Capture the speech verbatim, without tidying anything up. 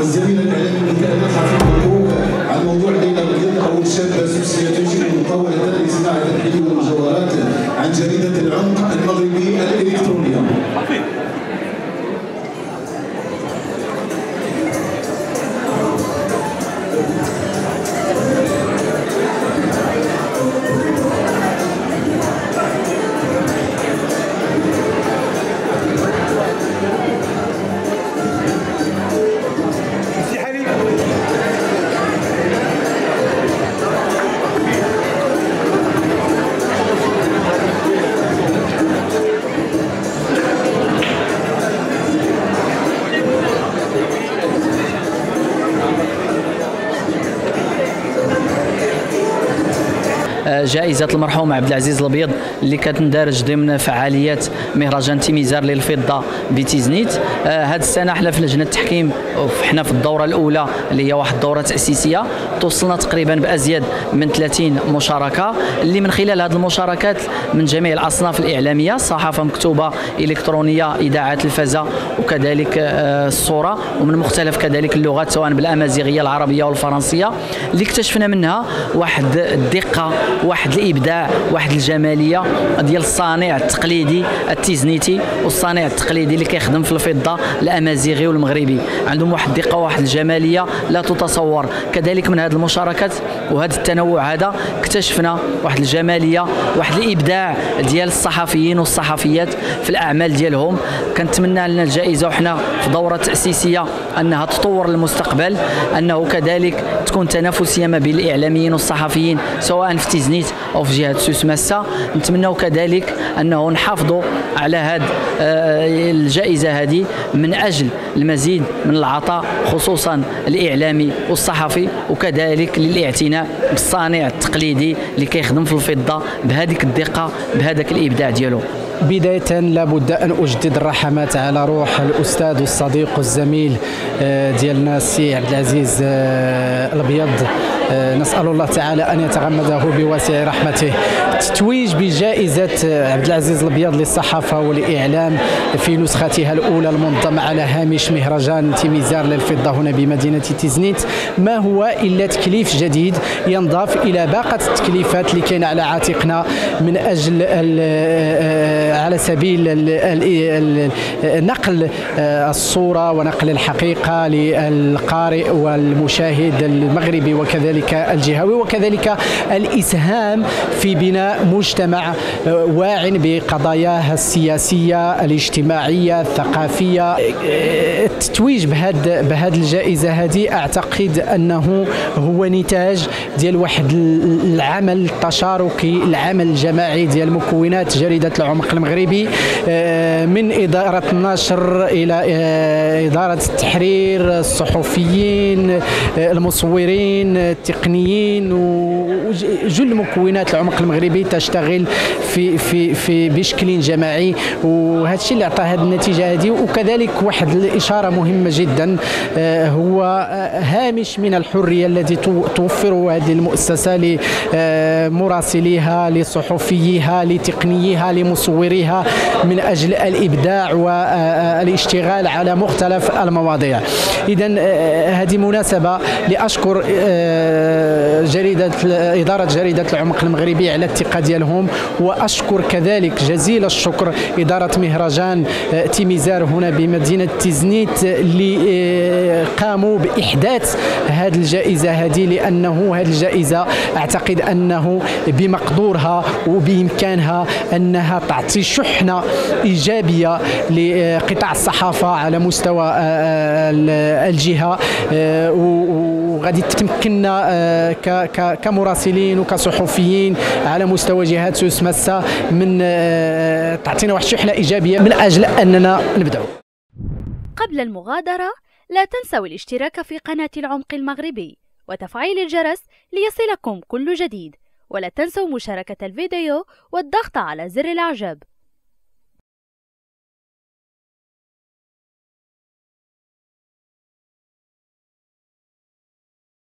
الزميل الاعلامي من كان حفيظ مبروك عن موضوع ليلى البيض اول شابه سوسيه تجري مطوله لصناعه الحلي والمجوهرات عن جريده العمق المغربي الالكترونيه. جائزة المرحوم عبد العزيز البيض اللي كتندرج ضمن فعاليات مهرجان تيميزار للفضة بتيزنيت. هذه آه السنة حنا في لجنة التحكيم حنا في الدورة الأولى اللي هي واحد الدورة تأسيسية توصلنا تقريبا بأزيد من ثلاثين مشاركة اللي من خلال هذه المشاركات من جميع الأصناف الإعلامية، صحافة مكتوبة، إلكترونية، إذاعة تلفزة، وكذلك آه الصورة، ومن مختلف كذلك اللغات سواء بالأمازيغية العربية والفرنسية، اللي اكتشفنا منها واحد الدقة، واحد الابداع، واحد الجماليه ديال الصانع التقليدي التيزنيتي والصانع التقليدي اللي كيخدم في الفضه الامازيغي والمغربي. عندهم واحد الدقه وواحد الجماليه لا تتصور. كذلك من هذه المشاركات وهذا التنوع هذا اكتشفنا واحد الجماليه، واحد الابداع ديال الصحفيين والصحفيات في الاعمال ديالهم. كنتمنى لنا الجائزه وحنا في دوره تاسيسيه انها تطور للمستقبل، انه كذلك تكون تنافسيه ما بين الاعلاميين والصحفيين سواء في تيزنيت او في جهه سوس ماسا. نتمنوا كذلك انه نحافظوا على هذه الجائزه هذه من اجل المزيد من العطاء خصوصا الاعلامي والصحفي، وكذلك للاعتناء بالصانع التقليدي اللي كيخدم في الفضه بهذيك الدقه بهذاك الابداع ديالو. بداية لابد أن أجدد الرحمات على روح الأستاذ والصديق والزميل ديالنا السي عبد العزيز البيض. نسأل الله تعالى أن يتغمده بواسع رحمته. تتويج بجائزة عبد العزيز البيض للصحافة والإعلام في نسختها الأولى المنظمة على هامش مهرجان تيميزار للفضة هنا بمدينة تيزنيت ما هو إلا تكليف جديد ينضاف إلى باقة التكليفات اللي كاينة على عاتقنا من أجل على سبيل نقل الصورة ونقل الحقيقة للقارئ والمشاهد المغربي وكذلك الجهوي، وكذلك الإسهام في بناء مجتمع واع بقضاياه السياسية الاجتماعية الثقافية. التتويج بهذه بهذه الجائزة هذه أعتقد أنه هو نتاج ديال واحد العمل التشاركي، العمل الجماعي ديال مكونات جريدة العمق المغربي من إدارة النشر إلى إدارة التحرير، الصحفيين، المصورين، التقنيين، وجل مكونات العمق المغربي تشتغل في في في بشكل جماعي، وهذا الشيء اللي عطى هذه النتيجة هذه. وكذلك واحد الإشارة مهمة جدا هو هامش من الحرية الذي توفره هذه المؤسسة لمراسليها، لصحفيها، لتقنييها، لمصوريها من أجل الإبداع والاشتغال على مختلف المواضيع. إذن هذه مناسبة لأشكر جريدة إدارة جريدة العمق المغربي على الثقة ديالهم، وأشكر كذلك جزيل الشكر إدارة مهرجان تيميزار هنا بمدينة تيزنيت اللي قاموا بإحداث هذه الجائزة هذه، لأنه هذه الجائزة أعتقد أنه بمقدورها وبإمكانها أنها تعطي شحنة إيجابية لقطاع الصحافة على مستوى الجهة، وغادي تمكننا كمراسلين وكصحفيين على مستوى جهات سوس ماسا من تعطينا واحد شحنة إيجابية من أجل أننا نبدأ. قبل المغادرة لا تنسوا الاشتراك في قناة العمق المغربي وتفعيل الجرس ليصلكم كل جديد، ولا تنسوا مشاركة الفيديو والضغط على زر الإعجاب.